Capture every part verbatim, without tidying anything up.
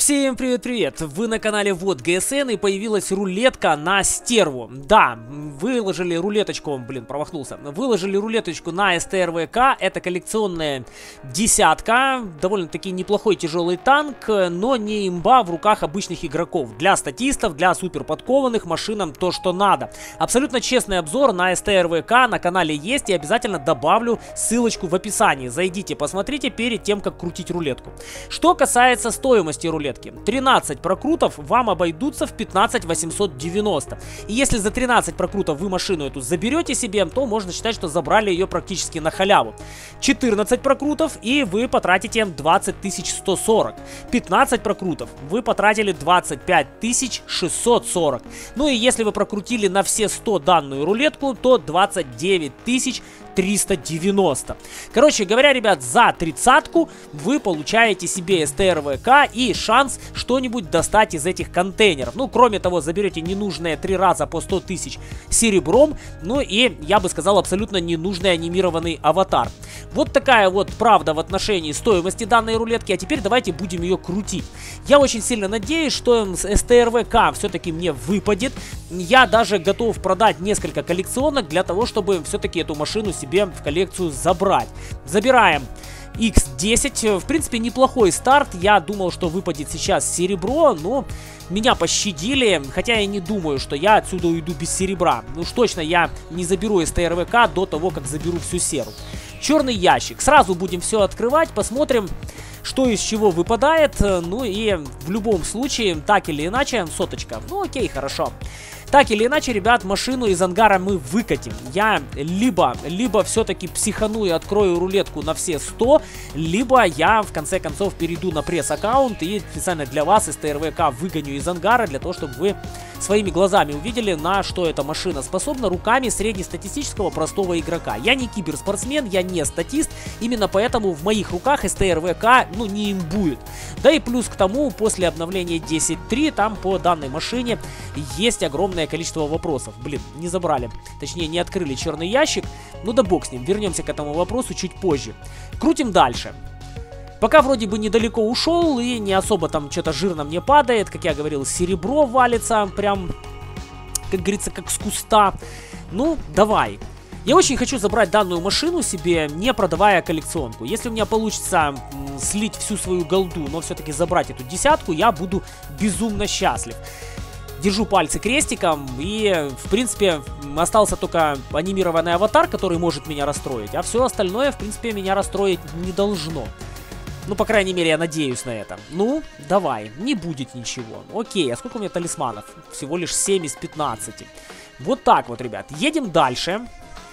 Всем привет-привет! Вы на канале Вот ГСН, и появилась рулетка на стерву. Да, выложили рулеточку, блин, промахнулся. Выложили рулеточку на СТРВК. Это коллекционная десятка. Довольно-таки неплохой тяжелый танк, но не имба в руках обычных игроков. Для статистов, для супер подкованных машинам то, что надо. Абсолютно честный обзор на СТРВК на канале есть, и обязательно добавлю ссылочку в описании. Зайдите, посмотрите перед тем, как крутить рулетку. Что касается стоимости рулетки, тринадцать прокрутов вам обойдутся в пятнадцать тысяч восемьсот девяносто. И если за тринадцать прокрутов вы машину эту заберете себе, то можно считать, что забрали ее практически на халяву. четырнадцать прокрутов, и вы потратите двадцать тысяч сто сорок. пятнадцать прокрутов, вы потратили двадцать пять тысяч шестьсот сорок. Ну и если вы прокрутили на все сто данную рулетку, то двадцать девять тысяч триста девяносто. Короче говоря, ребят, за тридцатку вы получаете себе СТРВК и шанс что-нибудь достать из этих контейнеров. Ну, кроме того, заберете ненужные три раза по сто тысяч серебром. Ну и, я бы сказал, абсолютно ненужный анимированный аватар. Вот такая вот правда в отношении стоимости данной рулетки. А теперь давайте будем ее крутить. Я очень сильно надеюсь, что СТРВК все-таки мне выпадет. Я даже готов продать несколько коллекционок для того, чтобы все-таки эту машину себе в коллекцию забрать. Забираем икс десять. В принципе, неплохой старт. Я думал, что выпадет сейчас серебро, но меня пощадили. Хотя я не думаю, что я отсюда уйду без серебра. Ну уж точно я не заберу СТРВК до того, как заберу всю серу. Черный ящик. Сразу будем все открывать, посмотрим, что из чего выпадает. Ну и в любом случае, так или иначе, соточка. Ну окей, хорошо. Так или иначе, ребят, машину из ангара мы выкатим. Я либо, либо все-таки психану и открою рулетку на все сто, либо я, в конце концов, перейду на пресс-аккаунт и специально для вас СТРВК выгоню из ангара, для того, чтобы вы своими глазами увидели, на что эта машина способна руками среднестатистического простого игрока. Я не киберспортсмен, я не статист, именно поэтому в моих руках СТРВК, ну, не имбует. Да и плюс к тому, после обновления десять точка три, там по данной машине есть огромное количество вопросов. Блин, не забрали, точнее не открыли черный ящик. Ну да бог с ним, вернемся к этому вопросу чуть позже. Крутим дальше. Пока вроде бы недалеко ушел и не особо там что-то жирно мне падает. Как я говорил, серебро валится прям, как говорится, как с куста. Ну, давай. Я очень хочу забрать данную машину себе, не продавая коллекционку. Если у меня получится слить всю свою голду, но все-таки забрать эту десятку, я буду безумно счастлив. Держу пальцы крестиком, и, в принципе, остался только анимированный аватар, который может меня расстроить. А все остальное, в принципе, меня расстроить не должно. Ну, по крайней мере, я надеюсь на это. Ну, давай, не будет ничего. Окей, а сколько у меня талисманов? Всего лишь семь из пятнадцати. Вот так вот, ребят. Едем дальше.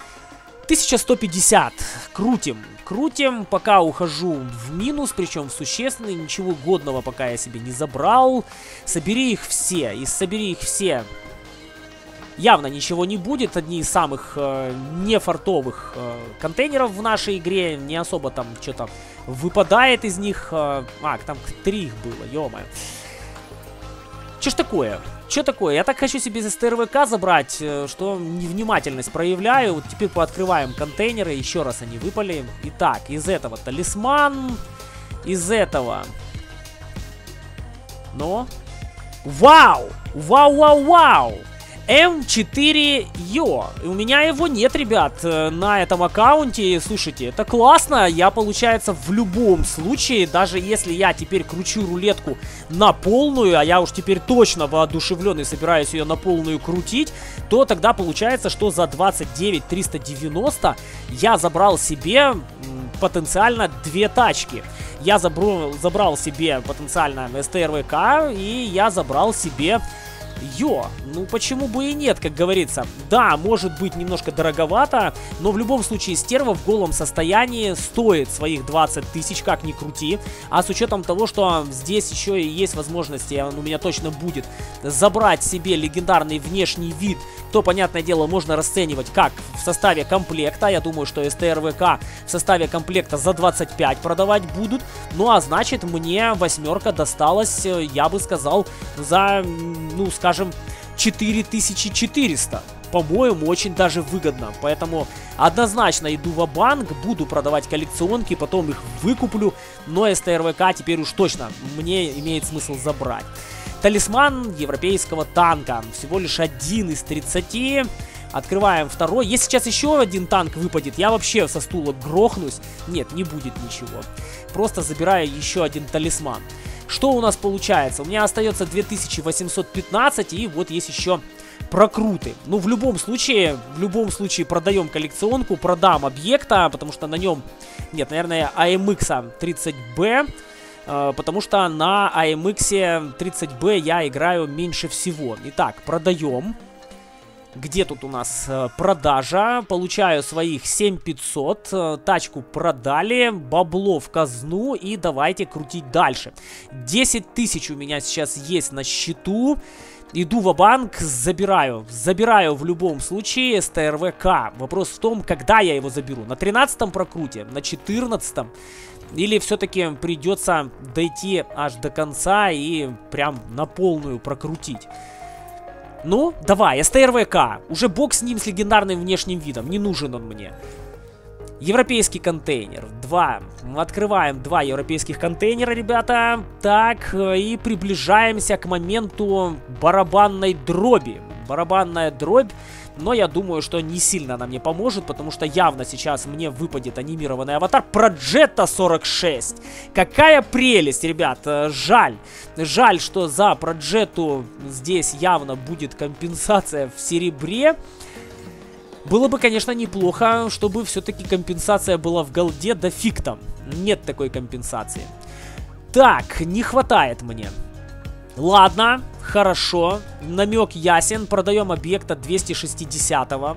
тысяча сто пятьдесят. Крутим. Крутим, пока ухожу в минус, причем в существенный. Ничего годного пока я себе не забрал. Собери их все. И собери их все. Явно ничего не будет. Одни из самых э, нефартовых э, контейнеров в нашей игре. Не особо там что-то выпадает из них. Э, а, там три их было, ё-моё. Че ж такое? Че такое? Я так хочу себе из СТРВК забрать, что невнимательность проявляю. Вот теперь пооткрываем контейнеры. Еще раз они выпали. Итак, из этого талисман. Из этого. Но. Вау! Вау, вау, вау! эм четыре йо. У меня его нет, ребят, на этом аккаунте. Слушайте, это классно. Я, получается, в любом случае, даже если я теперь кручу рулетку на полную, а я уж теперь точно воодушевлен и собираюсь ее на полную крутить, то тогда получается, что за двадцать девять тысяч триста девяносто я забрал себе потенциально две тачки. Я забрал, забрал себе потенциально СТРВК, и я забрал себе... Йо, ну почему бы и нет, как говорится. Да, может быть немножко дороговато, но в любом случае стерва в голом состоянии стоит своих двадцать тысяч, как ни крути. А с учетом того, что здесь еще и есть возможность, у меня точно будет, забрать себе легендарный внешний вид, то, понятное дело, можно расценивать как в составе комплекта. Я думаю, что СТРВК в составе комплекта за двадцать пять продавать будут. Ну а значит, мне восьмерка досталась, я бы сказал, за, ну скажем, четыре тысячи четыреста. по-моему, очень даже выгодно. Поэтому однозначно иду в банк, буду продавать коллекционки, потом их выкуплю. Но СТРВК теперь уж точно мне имеет смысл забрать. Талисман европейского танка. Всего лишь один из тридцати. Открываем второй. Если сейчас еще один танк выпадет, я вообще со стула грохнусь. Нет, не будет ничего. Просто забираю еще один талисман. Что у нас получается? У меня остается две тысячи восемьсот пятнадцать, и вот есть еще прокруты. Ну, в любом случае, в любом случае продаем коллекционку, продам объекта, потому что на нем, нет, наверное, эй эм икс тридцать бэ, э, потому что на эй эм икс тридцать бэ я играю меньше всего. Итак, продаем. Где тут у нас э, продажа? Получаю своих семь тысяч пятьсот. Э, тачку продали. Бабло в казну. И давайте крутить дальше. десять тысяч у меня сейчас есть на счету. Иду в банк, забираю. Забираю в любом случае СТРВК. Вопрос в том, когда я его заберу. На тринадцатом прокруте? На четырнадцатом? Или все-таки придется дойти аж до конца и прям на полную прокрутить? Ну, давай, СТРВК. Уже бог с ним с легендарным внешним видом. Не нужен он мне. Европейский контейнер. Два. Открываем два европейских контейнера, ребята. Так, и приближаемся к моменту барабанной дроби. Барабанная дробь. Но я думаю, что не сильно она мне поможет, потому что явно сейчас мне выпадет анимированный аватар. Проджета сорок шесть. Какая прелесть, ребят. Жаль. Жаль, что за Проджету здесь явно будет компенсация в серебре. Было бы, конечно, неплохо, чтобы все-таки компенсация была в голде, да фиг там. Нет такой компенсации. Так, не хватает мне. Ладно, хорошо. Намек ясен. Продаем объекта двести шестидесятого.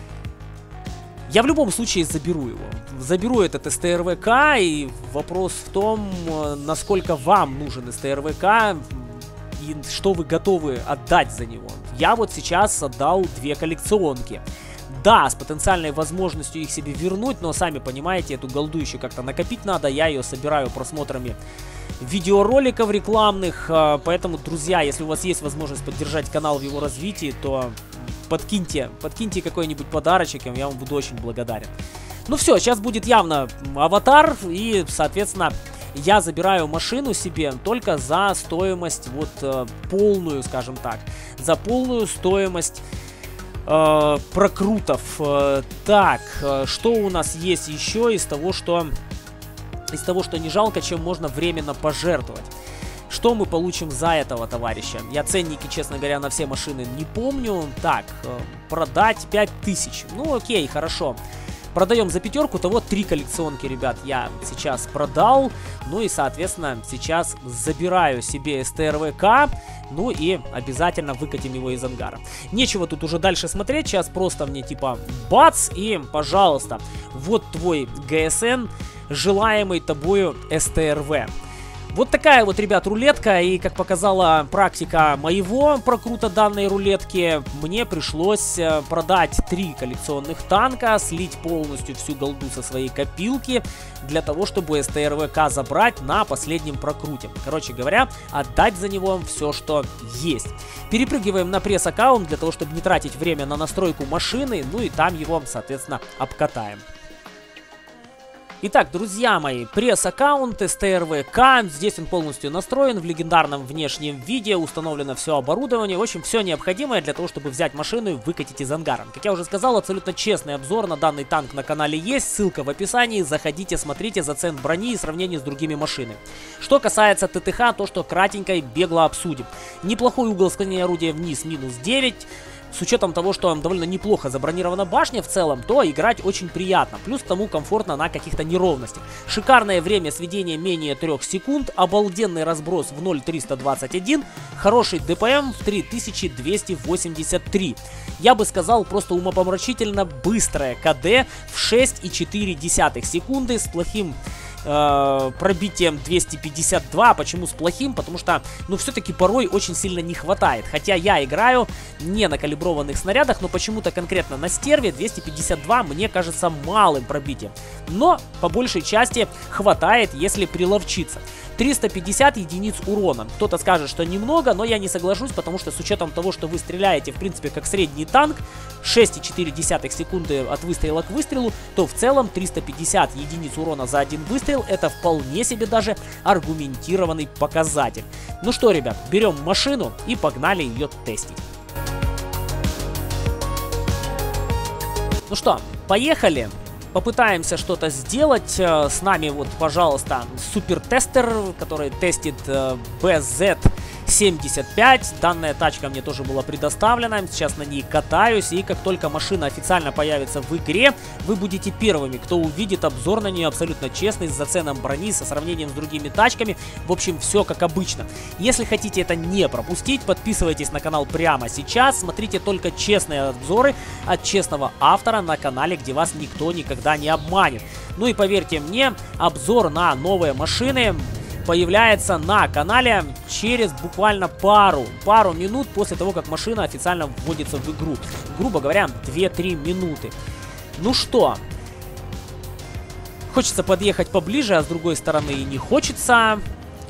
Я в любом случае заберу его. Заберу этот СТРВК. И вопрос в том, насколько вам нужен СТРВК и что вы готовы отдать за него. Я вот сейчас отдал две коллекционки. Да, с потенциальной возможностью их себе вернуть, но сами понимаете, эту голду еще как-то накопить надо. Я ее собираю просмотрами видеороликов рекламных. Поэтому, друзья, если у вас есть возможность поддержать канал в его развитии, то подкиньте, подкиньте какой-нибудь подарочек, я вам буду очень благодарен. Ну все, сейчас будет явно аватар, и, соответственно, я забираю машину себе только за стоимость, вот, полную, скажем так, за полную стоимость э, прокрутов. Э, так, э, что у нас есть еще из того, что... Из того, что не жалко, чем можно временно пожертвовать. Что мы получим за этого товарища? Я ценники, честно говоря, на все машины не помню. Так, продать пять тысяч. Ну, окей, хорошо. Продаем за пятерку, того три коллекционки, ребят, я сейчас продал. Ну и, соответственно, сейчас забираю себе СТРВК. Ну и обязательно выкатим его из ангара. Нечего тут уже дальше смотреть. Сейчас просто мне типа бац и, пожалуйста, вот твой ГСН, желаемый тобою СТРВ. Вот такая вот, ребят, рулетка. И, как показала практика моего прокрута данной рулетки, мне пришлось продать три коллекционных танка, слить полностью всю голду со своей копилки, для того, чтобы СТРВК забрать на последнем прокруте. Короче говоря, отдать за него все, что есть. Перепрыгиваем на пресс-аккаунт, для того, чтобы не тратить время на настройку машины, ну и там его, соответственно, обкатаем. Итак, друзья мои, пресс-аккаунт СТРВК, здесь он полностью настроен в легендарном внешнем виде, установлено все оборудование, в общем, все необходимое для того, чтобы взять машину и выкатить из ангара. Как я уже сказал, абсолютно честный обзор на данный танк на канале есть, ссылка в описании, заходите, смотрите зацен брони и сравнение с другими машинами. Что касается ТТХ, то что кратенько и бегло обсудим. Неплохой угол склонения орудия вниз, минус девять. С учетом того, что довольно неплохо забронирована башня в целом, то играть очень приятно. Плюс к тому комфортно на каких-то неровностях. Шикарное время сведения менее трех секунд. Обалденный разброс в ноль триста двадцать один. Хороший ДПМ в три тысячи двести восемьдесят три. Я бы сказал, просто умопомрачительно быстрое КД в шесть и четыре десятых секунды с плохим э, пробитием двести пятьдесят два. Почему с плохим? Потому что, ну, все-таки порой очень сильно не хватает. Хотя я играю не на калиброванных снарядах, но почему-то конкретно на стерве двести пятьдесят два мне кажется малым пробитием. Но по большей части хватает, если приловчиться. триста пятьдесят единиц урона. Кто-то скажет, что немного, но я не соглашусь, потому что с учетом того, что вы стреляете, в принципе, как средний танк, шесть и четыре десятых секунды от выстрела к выстрелу, то в целом триста пятьдесят единиц урона за один выстрел — это вполне себе даже аргументированный показатель. Ну что, ребят, берем машину и погнали ее тестить. Ну что, поехали. Попытаемся что-то сделать. С нами вот, пожалуйста, супертестер, который тестит би зет семьдесят пять. Данная тачка мне тоже была предоставлена. Сейчас на ней катаюсь. И как только машина официально появится в игре, вы будете первыми, кто увидит обзор на нее абсолютно честный, с заценом брони, со сравнением с другими тачками. В общем, все как обычно. Если хотите это не пропустить, подписывайтесь на канал прямо сейчас. Смотрите только честные обзоры от честного автора на канале, где вас никто никогда не обманет. Ну и поверьте мне, обзор на новые машины появляется на канале через буквально пару, пару минут после того, как машина официально вводится в игру. Грубо говоря, две-три минуты. Ну что, хочется подъехать поближе, а с другой стороны и не хочется.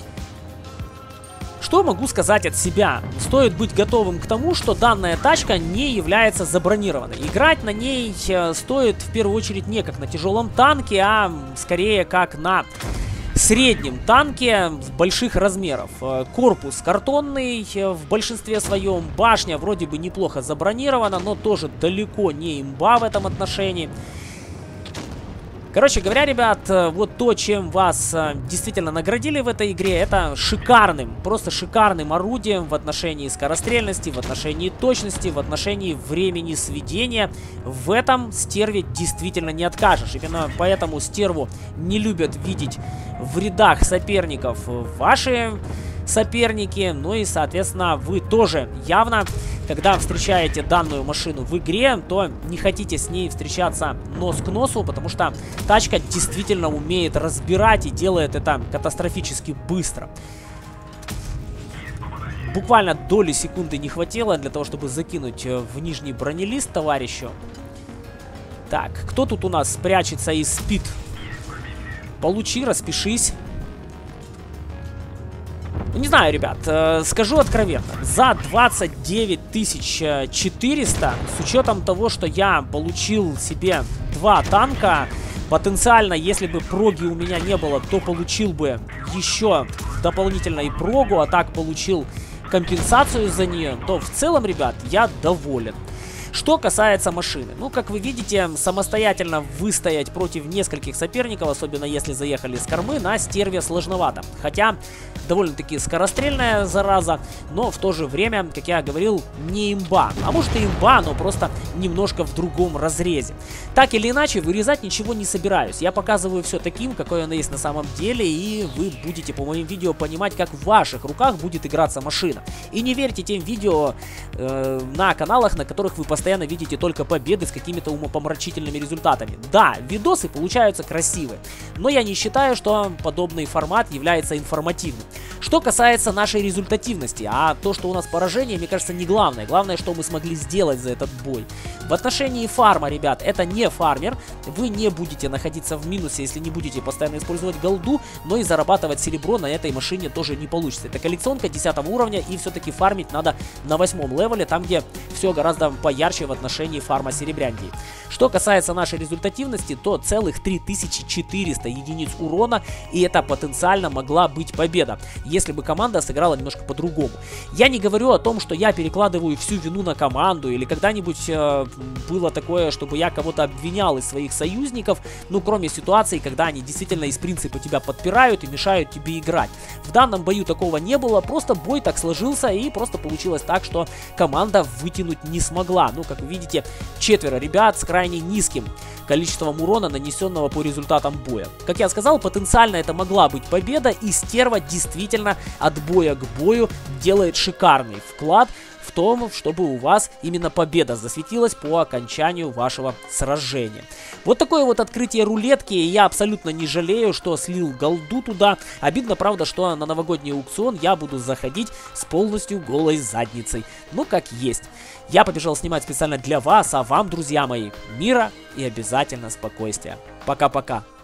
Что могу сказать от себя? Стоит быть готовым к тому, что данная тачка не является забронированной. Играть на ней стоит в первую очередь не как на тяжелом танке, а скорее как на среднем танке больших размеров. Корпус картонный в большинстве своем. Башня вроде бы неплохо забронирована, но тоже далеко не имба в этом отношении. Короче говоря, ребят, вот то, чем вас действительно наградили в этой игре, это шикарным, просто шикарным орудием в отношении скорострельности, в отношении точности, в отношении времени сведения. В этом стерве действительно не откажешь. Именно поэтому стерву не любят видеть в рядах соперников ваши соперники. Ну и, соответственно, вы тоже явно, когда встречаете данную машину в игре, то не хотите с ней встречаться нос к носу, потому что тачка действительно умеет разбирать и делает это катастрофически быстро. Буквально доли секунды не хватило для того, чтобы закинуть в нижний бронелист товарищу. Так, кто тут у нас прячется и спит? Получи, распишись. Не знаю, ребят, э, скажу откровенно, за двадцать девять тысяч четыреста, с учетом того, что я получил себе два танка, потенциально, если бы проги у меня не было, то получил бы еще дополнительно и прогу, а так получил компенсацию за нее, то в целом, ребят, я доволен. Что касается машины, ну, как вы видите, самостоятельно выстоять против нескольких соперников, особенно если заехали с кормы, на стерве сложновато. Хотя, довольно-таки скорострельная зараза, но в то же время, как я говорил, не имба. А может и имба, но просто немножко в другом разрезе. Так или иначе, вырезать ничего не собираюсь. Я показываю все таким, какое оно есть на самом деле, и вы будете по моим видео понимать, как в ваших руках будет играться машина. И не верьте тем видео э, на каналах, на которых вы постоянно постоянно видите только победы с какими-то умопомрачительными результатами. Да, видосы получаются красивые, но я не считаю, что подобный формат является информативным. Что касается нашей результативности, а то, что у нас поражение, мне кажется, не главное. Главное, что мы смогли сделать за этот бой. В отношении фарма, ребят, это не фармер. Вы не будете находиться в минусе, если не будете постоянно использовать голду, но и зарабатывать серебро на этой машине тоже не получится. Это коллекционка десятого уровня, и все-таки фармить надо на восьмом левеле, там, где все гораздо поярче в отношении фарма серебрянки. Что касается нашей результативности, то целых три тысячи четыреста единиц урона, и это потенциально могла быть победа, если бы команда сыграла немножко по-другому. Я не говорю о том, что я перекладываю всю вину на команду, или когда-нибудь э, было такое, чтобы я кого-то обвинял из своих союзников, ну, кроме ситуации, когда они действительно из принципа тебя подпирают и мешают тебе играть. В данном бою такого не было, просто бой так сложился, и просто получилось так, что команда вытянуть не смогла. Ну, как вы видите, четверо ребят с крайне низким количеством урона, нанесенного по результатам боя. Как я сказал, потенциально это могла быть победа, и стерва действительно от боя к бою делает шикарный вклад в том, чтобы у вас именно победа засветилась по окончанию вашего сражения. Вот такое вот открытие рулетки. Я абсолютно не жалею, что слил голду туда. Обидно, правда, что на новогодний аукцион я буду заходить с полностью голой задницей. Ну, как есть. Я побежал снимать специально для вас, а вам, друзья мои, мира и обязательно спокойствия. Пока-пока.